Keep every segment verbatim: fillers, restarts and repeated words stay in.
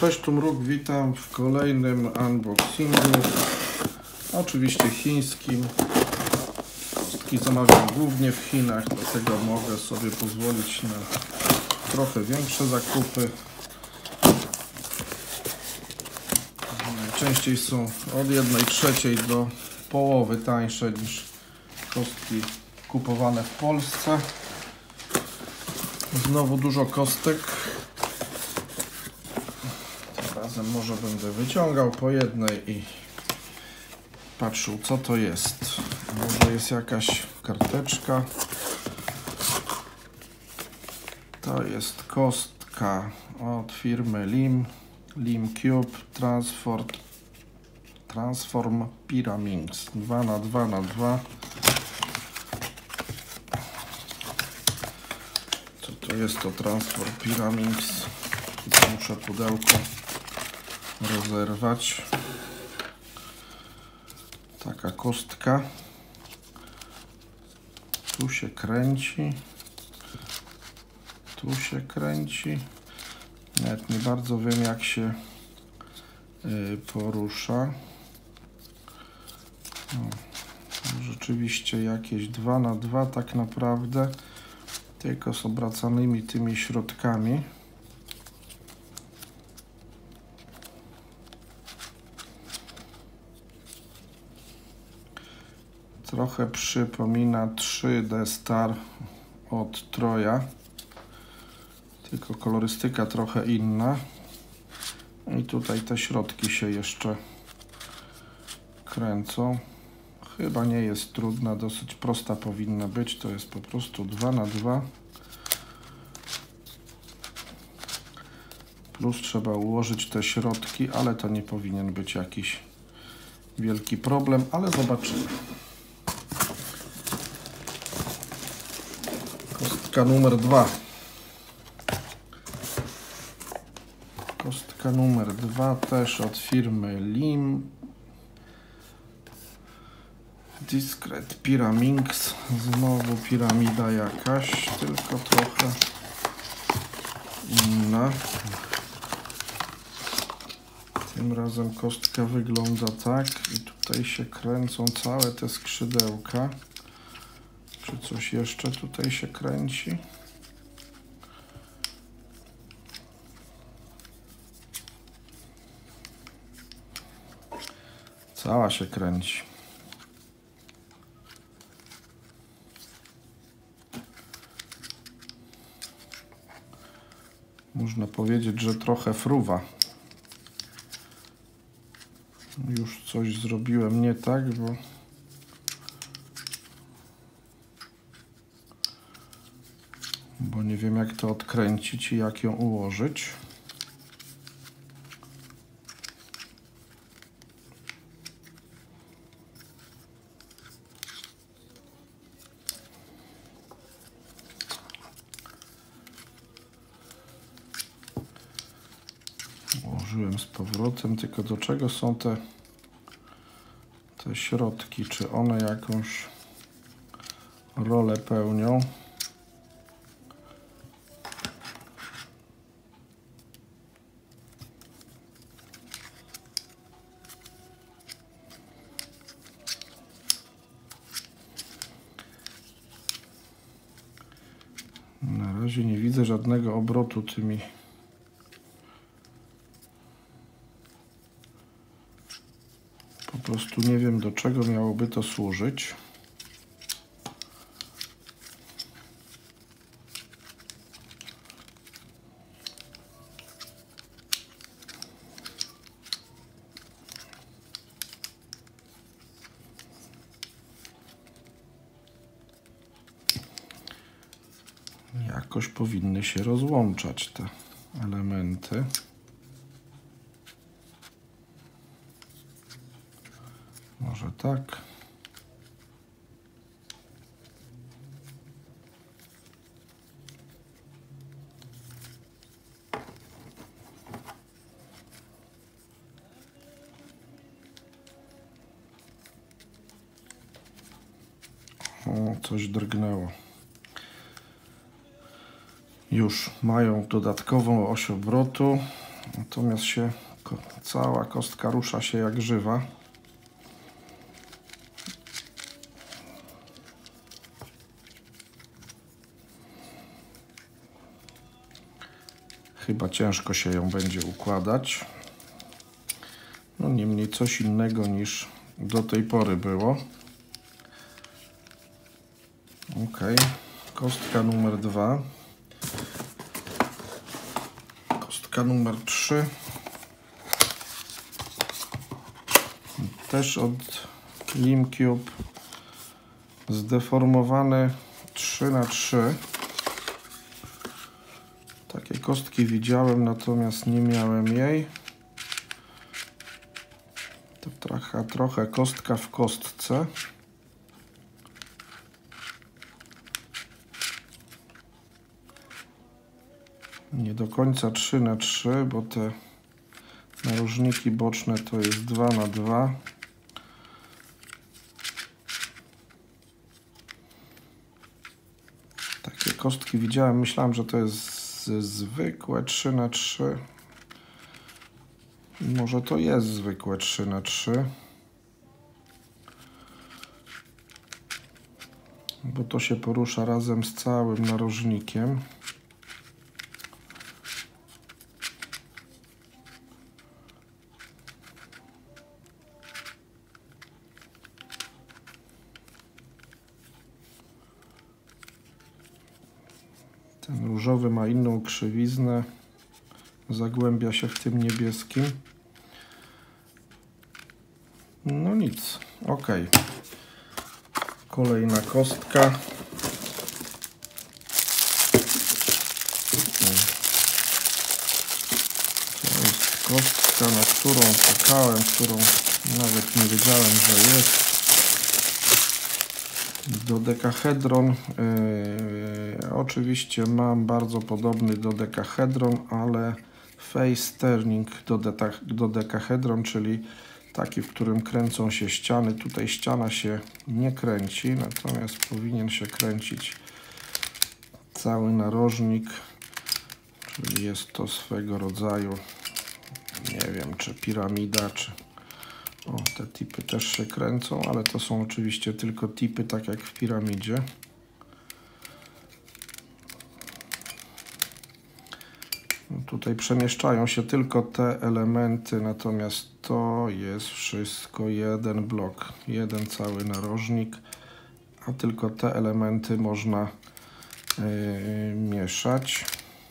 Cześć, tu Mruk, witam w kolejnym unboxingu, oczywiście chińskim. Kostki zamawiam głównie w Chinach, dlatego mogę sobie pozwolić na trochę większe zakupy. Najczęściej są od jednej trzeciej do połowy tańsze niż kostki kupowane w Polsce. Znowu dużo kostek. Razem może będę wyciągał po jednej i patrzył, co to jest. Może jest jakaś karteczka. To jest kostka od firmy Lim. Lim Cube Transform, Transform Pyraminx dwa na dwa na dwa. Co to jest to Transform Pyraminx? Muszę pudełko rozerwać. Taka kostka. Tu się kręci. Tu się kręci. Nawet nie bardzo wiem, jak się y, porusza. No, rzeczywiście jakieś dwa na dwa tak naprawdę. Tylko z obracanymi tymi środkami. Trochę przypomina trzy D Star od Troja, tylko kolorystyka trochę inna. I tutaj te środki się jeszcze kręcą. Chyba nie jest trudna, dosyć prosta powinna być. To jest po prostu dwa na dwa. Plus trzeba ułożyć te środki, ale to nie powinien być jakiś wielki problem, ale zobaczymy. Kostka numer dwa. Kostka numer dwa też od firmy Lim. Discret Pyraminx. Znowu piramida jakaś, tylko trochę inna. Tym razem kostka wygląda tak i tutaj się kręcą całe te skrzydełka. Czy coś jeszcze tutaj się kręci? Cała się kręci. Można powiedzieć, że trochę fruwa. Już coś zrobiłem nie tak, bo bo nie wiem, jak to odkręcić i jak ją ułożyć. Ułożyłem z powrotem, tylko do czego są te, te środki? Czy one jakąś rolę pełnią? Na razie nie widzę żadnego obrotu tymi po prostu nie wiem, do czego miałoby to służyć. Jakoś powinny się rozłączać te elementy. Może tak. O, coś drgnęło. Już mają dodatkową oś obrotu. Natomiast się cała kostka rusza się jak żywa. Chyba ciężko się ją będzie układać. No niemniej coś innego niż do tej pory było. Ok, kostka numer dwa. Kostka numer trzy. Też od Limcube. Zdeformowane trzy na trzy. Takie kostki widziałem, natomiast nie miałem jej. To trochę, trochę kostka w kostce. Nie do końca trzy na trzy, bo te narożniki boczne to jest dwa na dwa. Takie kostki widziałem, myślałem, że to jest zwykłe trzy na trzy. Może to jest zwykłe trzy na trzy. Bo to się porusza razem z całym narożnikiem. Ten różowy ma inną krzywiznę. Zagłębia się w tym niebieskim. No nic. Ok. Kolejna kostka. To jest kostka, na którą czekałem, którą nawet nie wiedziałem, że jest. Dodekahedron. Yy, oczywiście mam bardzo podobny dodekahedron, ale face turning dodekahedron, czyli taki, w którym kręcą się ściany. Tutaj ściana się nie kręci, natomiast powinien się kręcić cały narożnik, czyli jest to swego rodzaju, nie wiem, czy piramida, czy... O, te tipy też się kręcą, ale to są oczywiście tylko tipy, tak jak w piramidzie. No tutaj przemieszczają się tylko te elementy, natomiast to jest wszystko jeden blok, jeden cały narożnik, a tylko te elementy można yy, mieszać.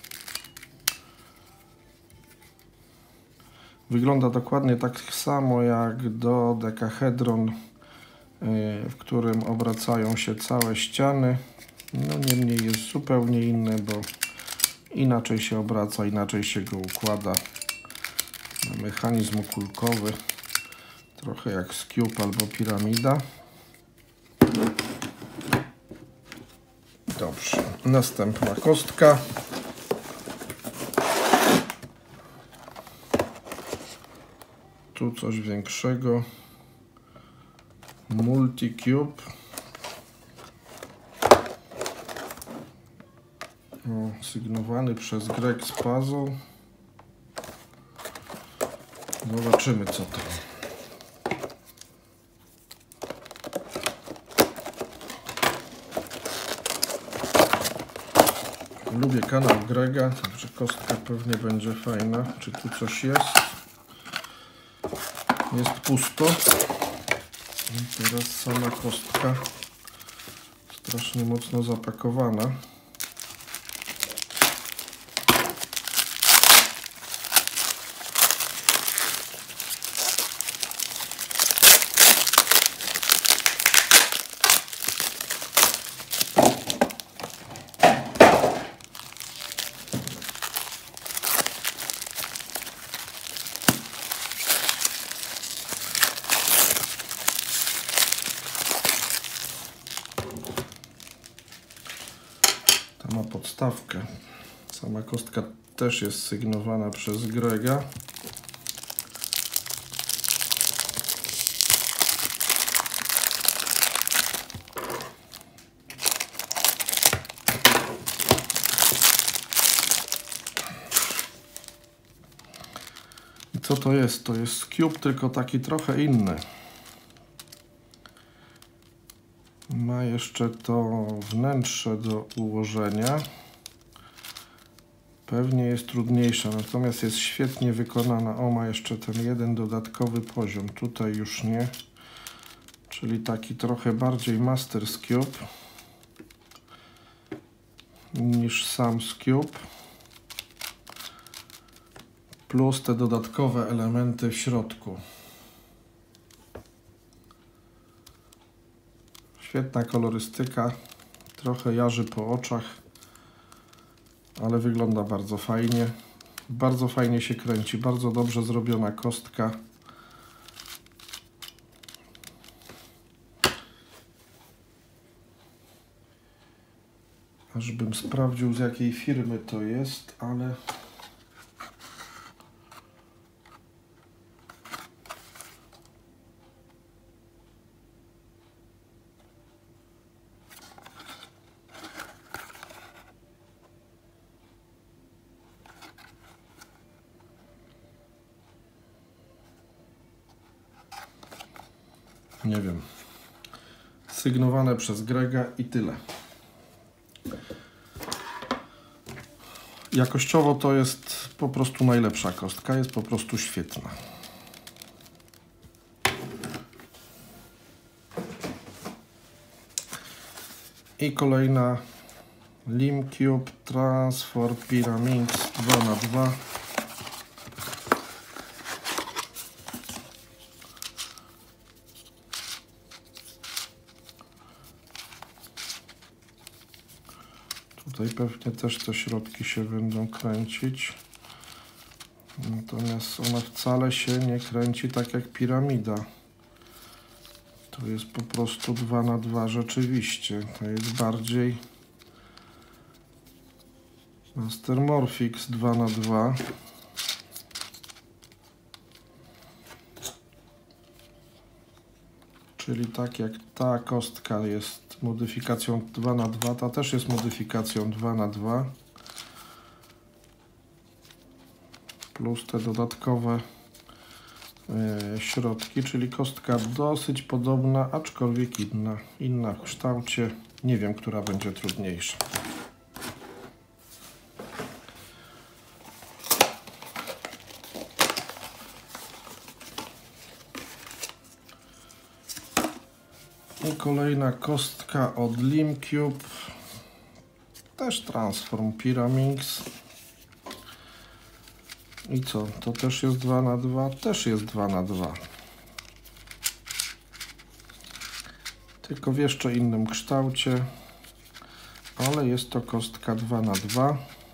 Wygląda dokładnie tak samo jak dodekahedron, w którym obracają się całe ściany. No niemniej jest zupełnie inny, bo inaczej się obraca, inaczej się go układa. Mechanizm kulkowy, trochę jak Cube albo piramida. Dobrze, następna kostka. Tu coś większego. Multicube. O, sygnowany przez Greg's Puzzle. Zobaczymy, co to. Lubię kanał Grega, także kostka pewnie będzie fajna. Czy tu coś jest? Jest pusto. I teraz sama kostka strasznie mocno zapakowana. Ma podstawkę. Sama kostka też jest sygnowana przez Grega. Co to jest? To jest cube, tylko taki trochę inny. Ma jeszcze to wnętrze do ułożenia. Pewnie jest trudniejsza, natomiast jest świetnie wykonana. O, ma jeszcze ten jeden dodatkowy poziom. Tutaj już nie. Czyli taki trochę bardziej Masters Cube niż sam Cube. Plus te dodatkowe elementy w środku. Świetna kolorystyka. Trochę jarzy po oczach. Ale wygląda bardzo fajnie. Bardzo fajnie się kręci. Bardzo dobrze zrobiona kostka. Ażbym sprawdził, z jakiej firmy to jest, ale... Nie wiem. Sygnowane przez Grega i tyle. Jakościowo to jest po prostu najlepsza kostka. Jest po prostu świetna. I kolejna Limcube Transform Pyraminx dwa na dwa. Tutaj pewnie też te środki się będą kręcić. Natomiast ona wcale się nie kręci tak jak piramida. To jest po prostu dwa na dwa rzeczywiście. To jest bardziej Mastermorphix dwa na dwa. Czyli tak jak ta kostka jest modyfikacją dwa na dwa, ta też jest modyfikacją dwa na dwa. Plus te dodatkowe e, środki, czyli kostka dosyć podobna, aczkolwiek inna. Inna w kształcie. Nie wiem, która będzie trudniejsza. I kolejna kostka od Limcube. Też Transform Pyraminx. I co? To też jest dwa na dwa? Też jest dwa na dwa. Tylko w jeszcze innym kształcie. Ale jest to kostka dwa na dwa.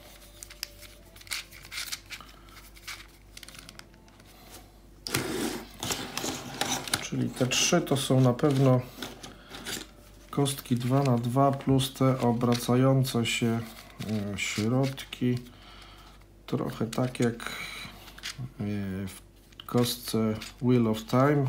Czyli te trzy to są na pewno kostki dwa na dwa plus te obracające się e, środki. Trochę tak jak e, w kostce Wheel of Time.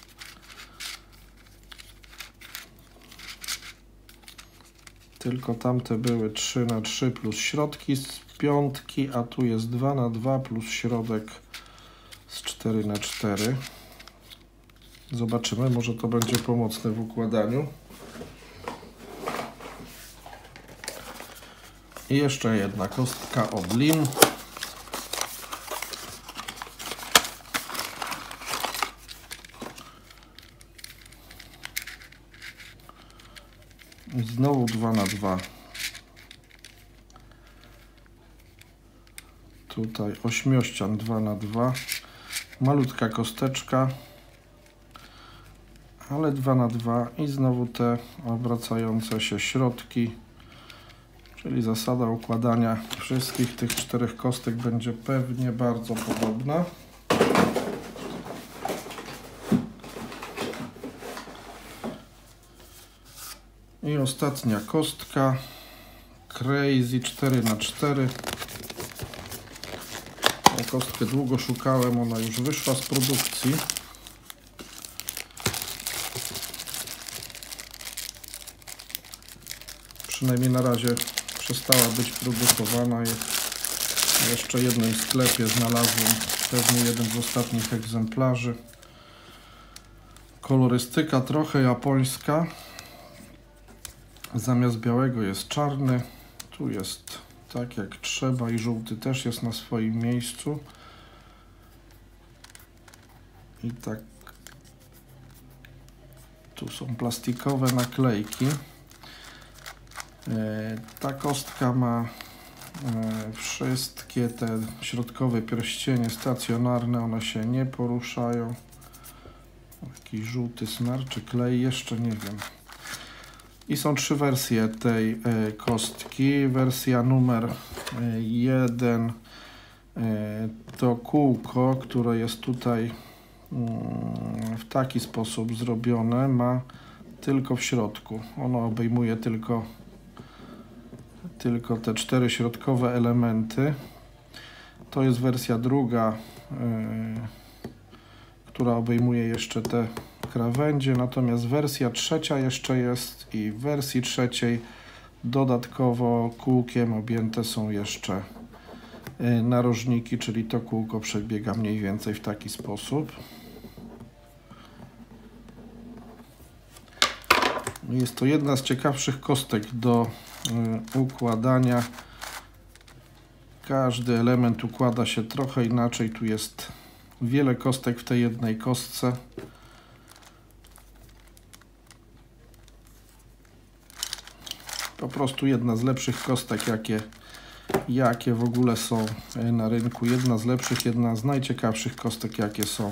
Tylko tamte były trzy na trzy plus środki z piątki, a tu jest dwa na dwa plus środek z cztery na cztery. Zobaczymy, może to będzie pomocne w układaniu. I jeszcze jedna kostka od Lim. Znowu dwa na dwa. Tutaj ośmiościan dwa na dwa. Malutka kosteczka, ale dwa na dwa i znowu te obracające się środki. Czyli zasada układania wszystkich tych czterech kostek będzie pewnie bardzo podobna. I ostatnia kostka Crazy cztery na cztery. Tę kostkę długo szukałem, ona już wyszła z produkcji. Przynajmniej na razie przestała być produkowana. W jeszcze jednym sklepie znalazłem pewnie jeden z ostatnich egzemplarzy. Kolorystyka trochę japońska. Zamiast białego jest czarny. Tu jest tak jak trzeba i żółty też jest na swoim miejscu. I tak tu są plastikowe naklejki. Ta kostka ma wszystkie te środkowe pierścienie stacjonarne, one się nie poruszają. Jakiś żółty smer czy klej, jeszcze nie wiem. I są trzy wersje tej kostki. Wersja numer jeden to kółko, które jest tutaj w taki sposób zrobione, ma tylko w środku. Ono obejmuje tylko, tylko te cztery środkowe elementy. To jest wersja druga, która obejmuje jeszcze te krawędzie, natomiast wersja trzecia jeszcze jest i w wersji trzeciej dodatkowo kółkiem objęte są jeszcze narożniki, czyli to kółko przebiega mniej więcej w taki sposób. Jest to jedna z ciekawszych kostek do układania. Każdy element układa się trochę inaczej. Tu jest wiele kostek w tej jednej kostce. Po prostu jedna z lepszych kostek, jakie, jakie w ogóle są na rynku. Jedna z lepszych, jedna z najciekawszych kostek, jakie są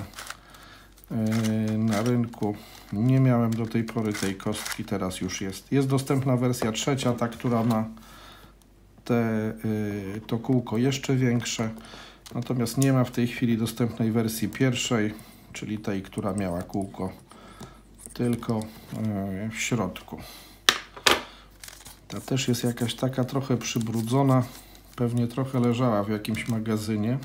na rynku. Nie miałem do tej pory tej kostki, teraz już jest. Jest dostępna wersja trzecia, ta, która ma te, to kółko jeszcze większe. Natomiast nie ma w tej chwili dostępnej wersji pierwszej, czyli tej, która miała kółko tylko w środku. Ta też jest jakaś taka trochę przybrudzona. Pewnie trochę leżała w jakimś magazynie.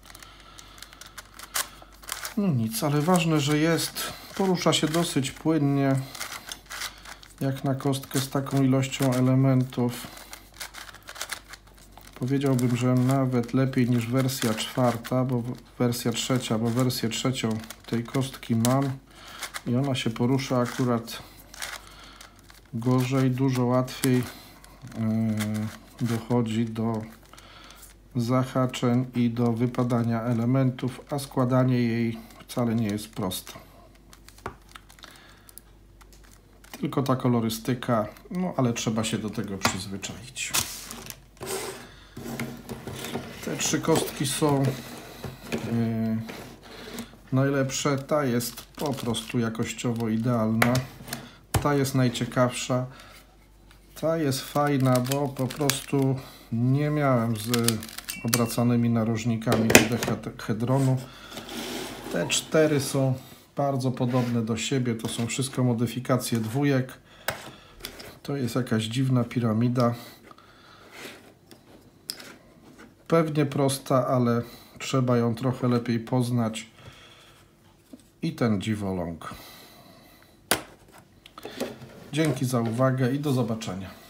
No nic, ale ważne, że jest. Porusza się dosyć płynnie. Jak na kostkę z taką ilością elementów. Powiedziałbym, że nawet lepiej niż wersja czwarta, bo wersja trzecia, bo wersję trzecią tej kostki mam i ona się porusza akurat gorzej, dużo łatwiej yy, dochodzi do zahaczeń i do wypadania elementów, a składanie jej wcale nie jest proste. Tylko ta kolorystyka, no ale trzeba się do tego przyzwyczaić. Te trzy kostki są yy, najlepsze. Ta jest po prostu jakościowo idealna. Ta jest najciekawsza. Ta jest fajna, bo po prostu nie miałem z obracanymi narożnikami dodecahedronu. Te cztery są bardzo podobne do siebie. To są wszystko modyfikacje dwójek. To jest jakaś dziwna piramida. Pewnie prosta, ale trzeba ją trochę lepiej poznać. I ten dziwoląg. Dzięki za uwagę i do zobaczenia.